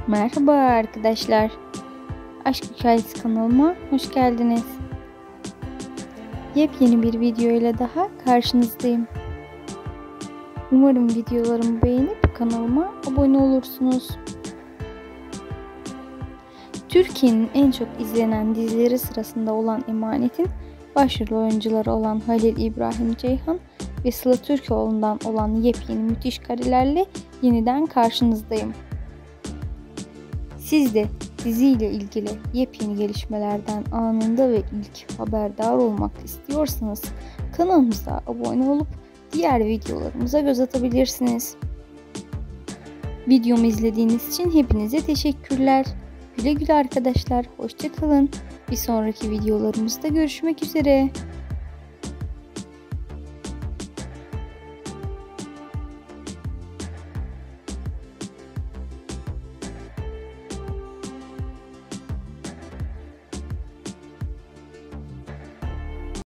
Merhaba arkadaşlar. Aşk Hikayesi kanalıma hoş geldiniz. Yepyeni bir video ile daha karşınızdayım. Umarım videolarımı beğenip kanalıma abone olursunuz. Türkiye'nin en çok izlenen dizileri sırasında olan Emanet'in başrol oyuncuları olan Halil İbrahim Ceyhan ve Sıla Türkoğlu'ndan olan yepyeni müthiş karelerle yeniden karşınızdayım. Siz de diziyle ilgili yepyeni gelişmelerden anında ve ilk haberdar olmak istiyorsanız kanalımıza abone olup diğer videolarımıza göz atabilirsiniz. Videomu izlediğiniz için hepinize teşekkürler. Güle güle arkadaşlar. Hoşça kalın. Bir sonraki videolarımızda görüşmek üzere.